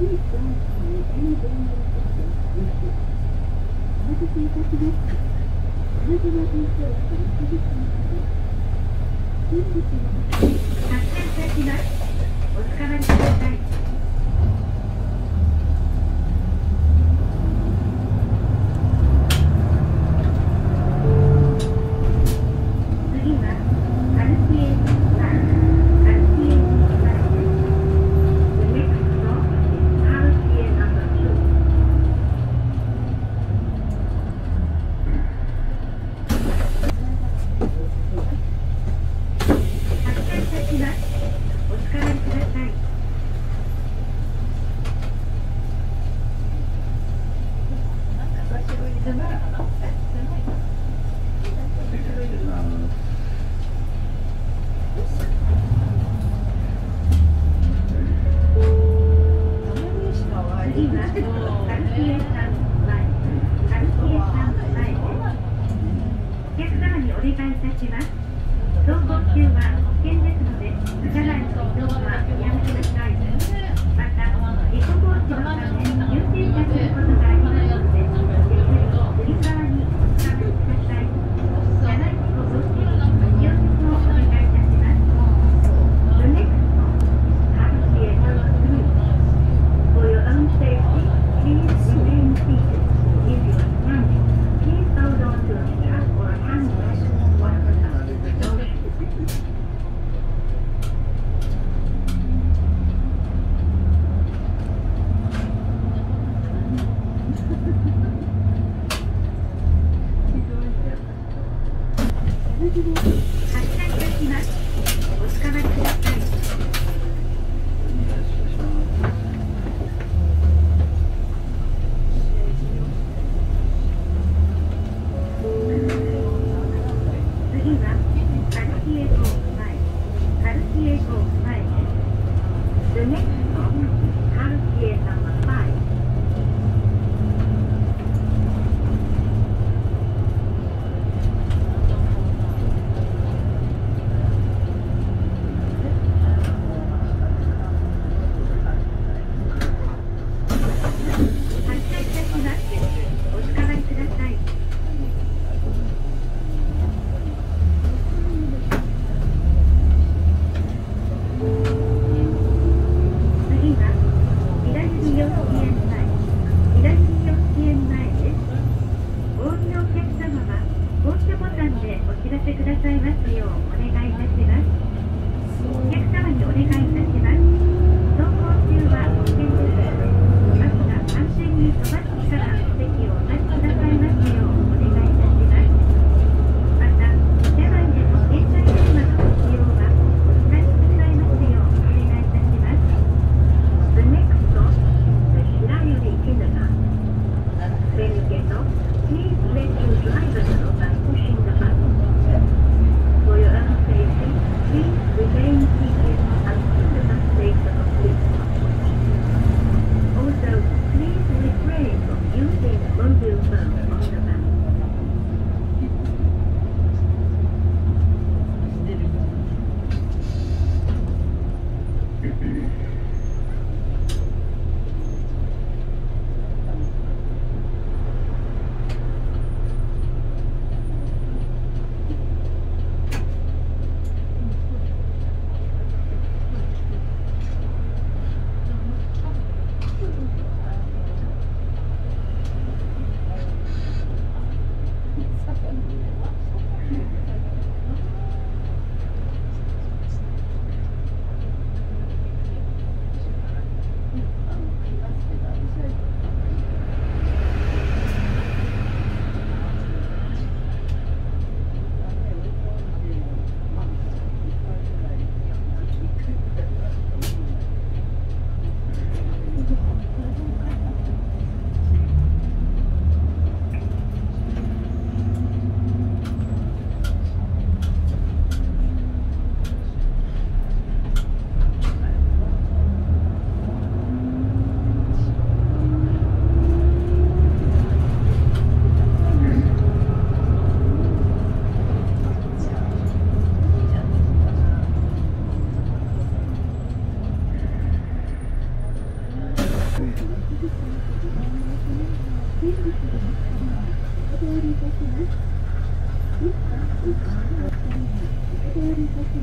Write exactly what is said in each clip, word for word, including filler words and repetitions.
「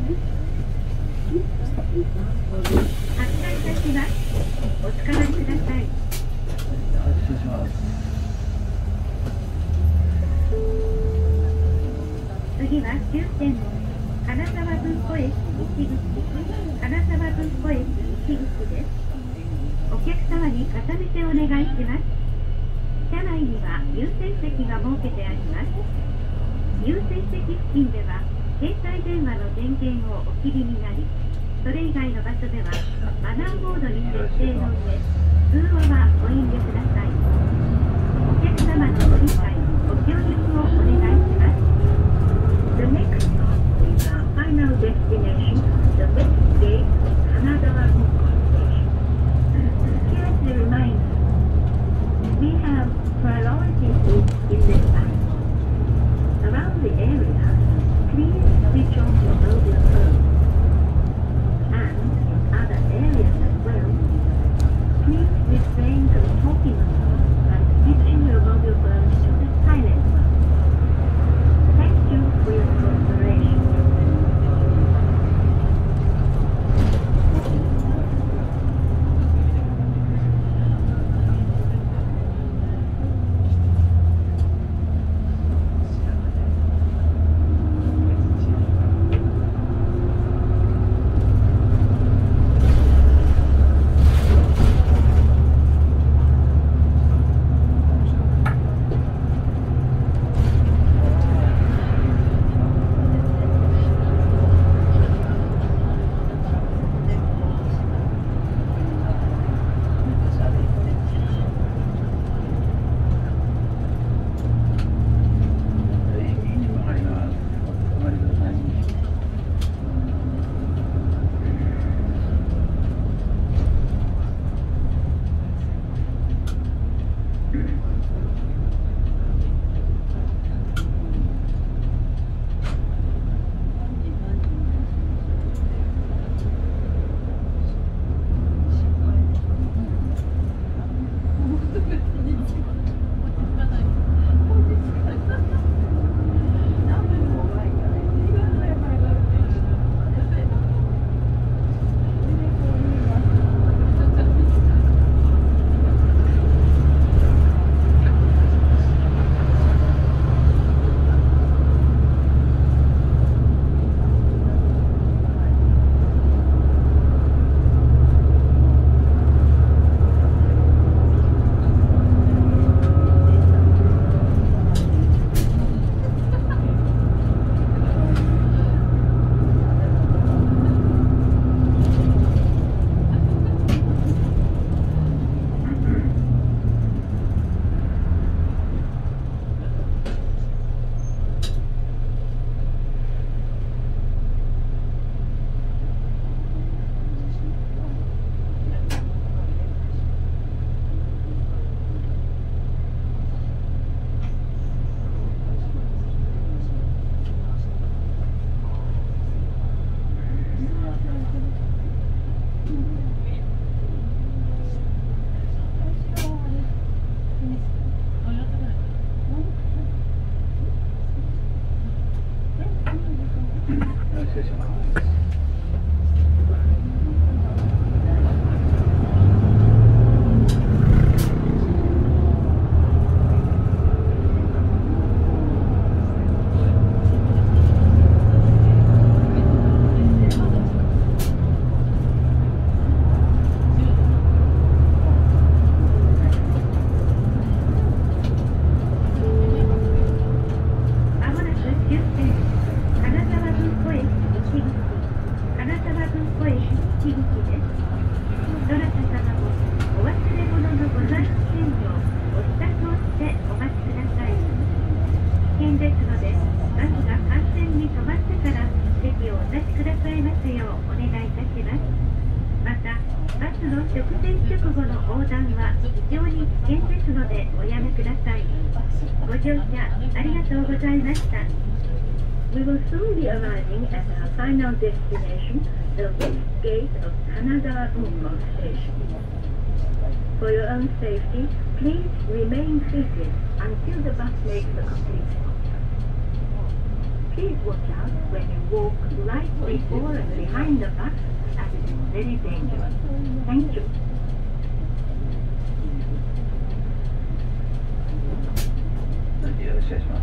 次は終点金沢文庫駅西口、金沢文庫駅西口です。お客様に片目てお願いします。車内には優先席が設けてあります。優先席付近では携帯電話の電源をお切りになり、それ以外の場所ではマナーモードに設定の上、通話はご遠慮ください。お客様のご理解、ご協力をお願いします。The next stop is our final destination, the west gate of Hanadawa Bunko Station. Here's the reminder. We have priority seats in this line. Around the area, please switch off your mobile phone. And in other areas as well, please refrain from talking on the phone and switching your mobile phones to the silent mode. Thank you for your cooperation. ご乗車ありがとうございました。We will soon be arriving at our final destination, the west gate of Hanadawa Bunko Station. For your own safety, please remain seated until the bus makes a complete stop. Please watch out when you walk right before and behind the bus, as it is very dangerous. Thank you. よろしくお願いします。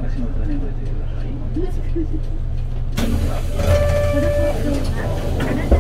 この放送は